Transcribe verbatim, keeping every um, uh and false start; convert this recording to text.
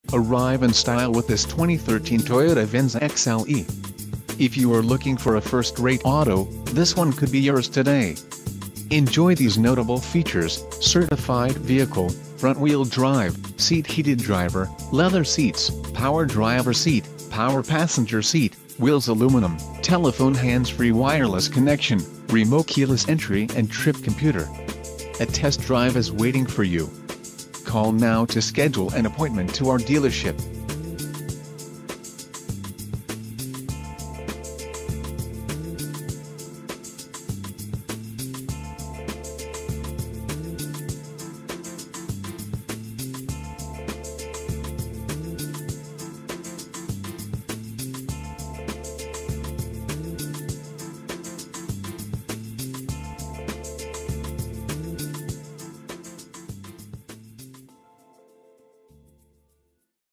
Arrive in style with this twenty thirteen Toyota Venza X L E. If you are looking for a first-rate auto, this one could be yours today. Enjoy these notable features: certified vehicle, front-wheel drive, seat heated driver, leather seats, power driver seat, power passenger seat, wheels aluminum, telephone hands-free wireless connection, remote keyless entry and trip computer. A test drive is waiting for you. Call now to schedule an appointment to our dealership.